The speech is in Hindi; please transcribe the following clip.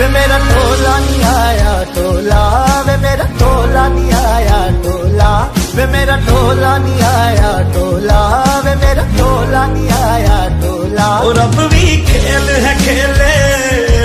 वे मेरा ढोला नहीं आया ढोला, वे मेरा ढोला नहीं आया ढोला, वे मेरा ढोला नहीं आया ढोला, वे मेरा ढोला नहीं आया ढोला। और अब भी खेल है खेले